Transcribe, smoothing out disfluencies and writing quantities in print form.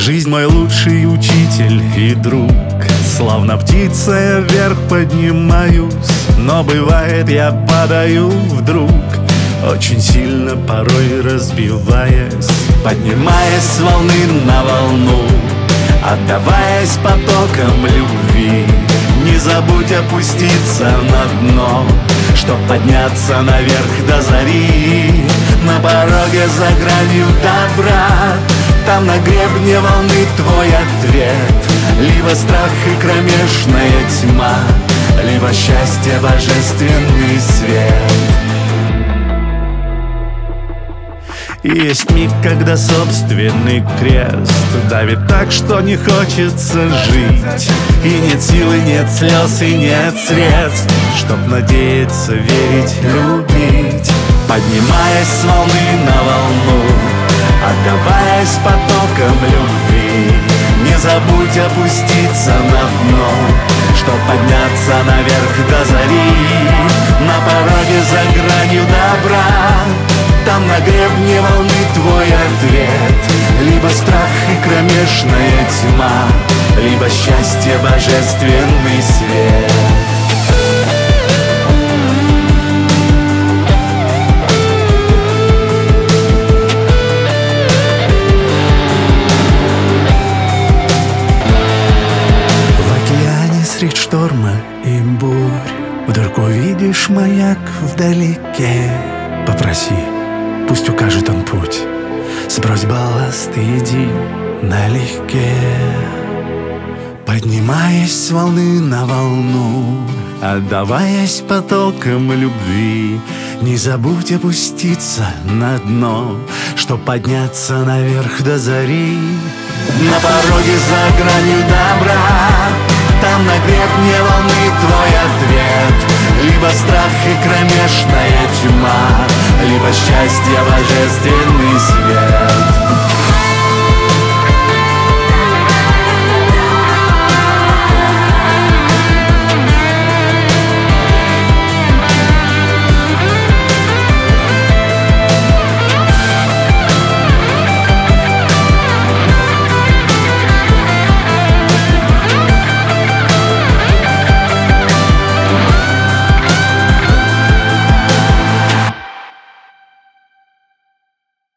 Жизнь мой лучший учитель и друг. Словно птица я вверх поднимаюсь, но бывает я падаю вдруг, очень сильно порой разбиваясь, поднимаясь с волны на волну, отдаваясь потокам любви. Не забудь опуститься на дно, чтоб подняться наверх до зари. На пороге за гранью добра, там на гребне волны твой ответ. Либо страх и кромешная тьма, либо счастье, божественный свет. И есть миг, когда собственный крест давит так, что не хочется жить. И нет силы, нет слез и нет средств, чтоб надеяться, верить, любить. Поднимаясь с волны на волну, отдаваясь потокам любви. Не забудь опуститься на дно, чтоб подняться наверх до зари. На пороге за гранью добра, там на гребне волны твой ответ. Либо страх и кромешная тьма, либо счастье, божественный свет. Средь шторма и бурь вдруг увидишь маяк вдалеке. Попроси, пусть укажет он путь, сбрось балласт и иди налегке. Поднимаясь с волны на волну, отдаваясь потокам любви. Не забудь опуститься на дно, чтоб подняться наверх до зари. На пороге за гранью добра, там на гребне волны твой ответ. Либо страх и кромешная тьма, либо счастье, божественный свет.